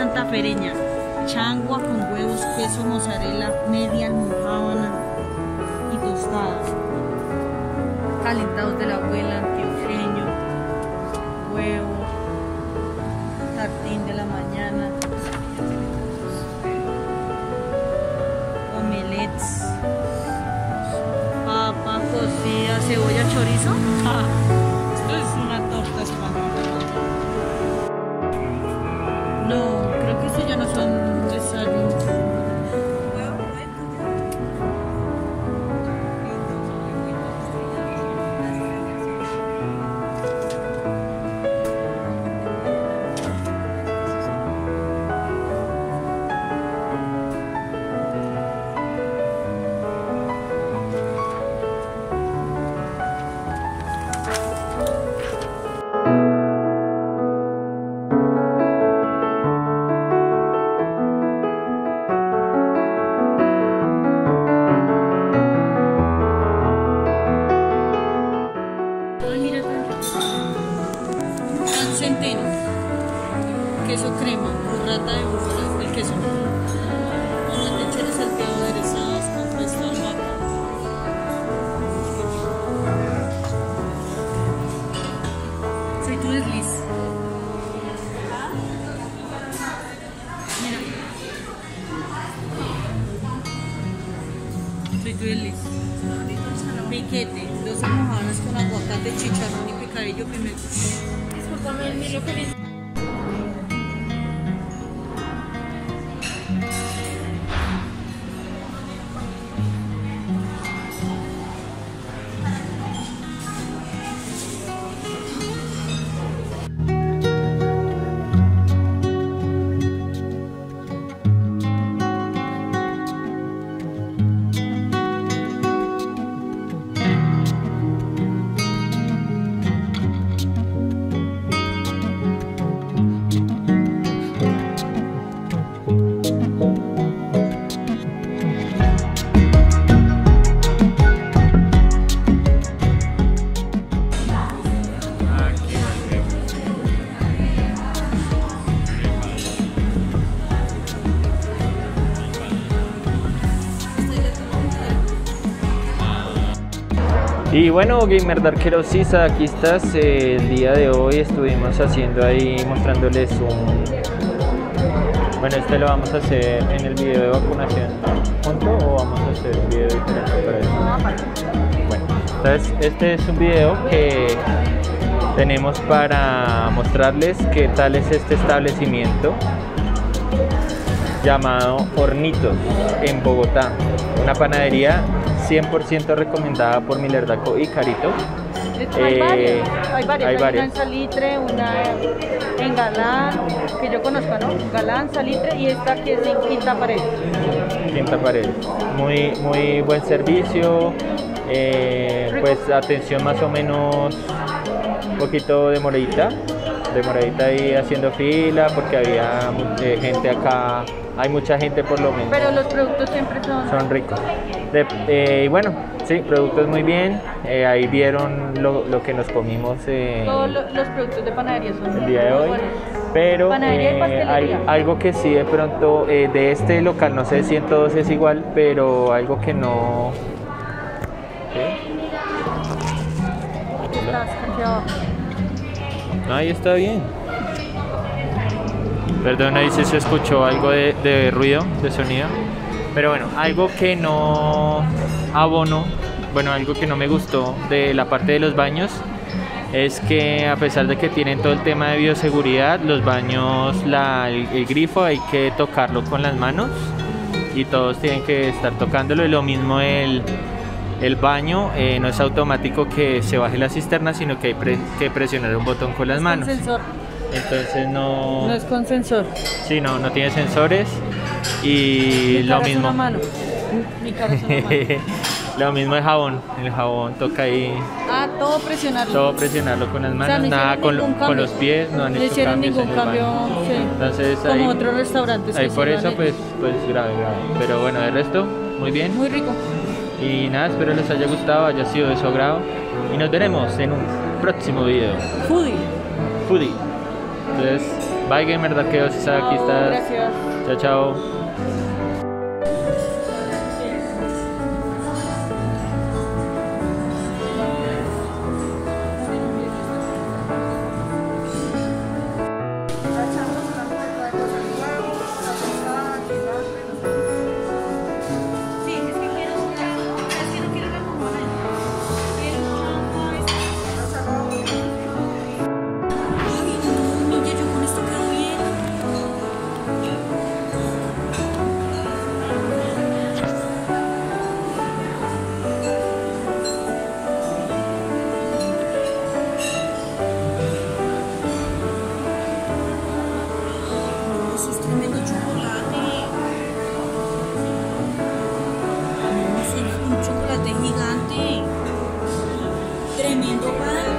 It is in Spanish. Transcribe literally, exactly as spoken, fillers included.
santafereña, changua con huevos, queso, mozzarella, media almojábana y tostadas. Calentados de la abuela, antioqueño, huevo, tartín de la mañana, omelets, papa cocida, cebolla, chorizo. Ah, esto es una torta española. No, creo que estos ya no son desayunos. Centeno, queso crema, burrata de búfala, el queso, con las lecheras salteadas aderezadas con fresca albahaca. Soy tu desliz. Mira. Soy tu desliz. Piquete, dos almojábanas con aguacate, chicharrón y picadillo, pimiento. Disculpame, Emilio, feliz. Y bueno, Gamer Darkero Sisa, aquí estás. Eh, el día de hoy estuvimos haciendo ahí, mostrándoles un... Bueno, este lo vamos a hacer en el video de vacunación junto, o vamos a hacer un video diferente para eso. Bueno, entonces este es un video que tenemos para mostrarles qué tal es este establecimiento llamado Hornitos en Bogotá, una panadería cien por ciento recomendada por Milerdaco y Carito. Hay eh, varias, hay varias, hay hay varias. una en Salitre, una en Galán, que yo conozco, ¿no? Galán, Salitre, y esta que es en Quinta Pared. Quinta Pared. Muy, muy buen servicio, eh, pues atención más o menos un poquito demoradita, demoradita ahí haciendo fila porque había eh, gente acá. Hay mucha gente por lo menos. Pero los productos siempre son... Son ricos. De, eh, bueno, sí, productos muy bien. Eh, ahí vieron lo, lo que nos comimos eh, Todos lo, los productos de panadería son el día de muy hoy. buenos. Pero Panadería y eh, pastelería. hay algo que sí de pronto eh, de este local, no sé si en todos es igual, pero algo que no... ¿Qué? Estás aquí abajo. Ahí está bien. Perdón, ahí sí se escuchó algo de, de ruido, de sonido. Pero bueno, algo que no abono, bueno, algo que no me gustó de la parte de los baños es que a pesar de que tienen todo el tema de bioseguridad, los baños, la, el, el grifo hay que tocarlo con las manos y todos tienen que estar tocándolo. Y lo mismo el, el baño, eh, no es automático que se baje la cisterna, sino que hay pre, que presionar un botón con las Es manos. con sensor. Entonces no... No es con sensor. Sí, no, no tiene sensores y Mi lo cara mismo. Es una mano. Mi cara es una mano. Lo mismo el jabón, el jabón toca ahí, Ah, todo presionarlo. todo presionarlo con las O manos, sea, no nada hicieron con, ningún con cambio. los pies, no han No hecho hicieron cambios ningún en el cambio, baño. sí. Entonces Como ahí, otros restaurantes. ahí que por cierran eso el- pues, pues grave, grave. Pero bueno, de resto, muy bien. Muy rico. Y nada, espero les haya gustado, haya sido de su agrado. Y nos veremos en un próximo video. Foodie. Foodie. Entonces, Bye, Gamer Darkeos, aquí estás. Gracias. Chao, chao. Gigante, tremendo pan.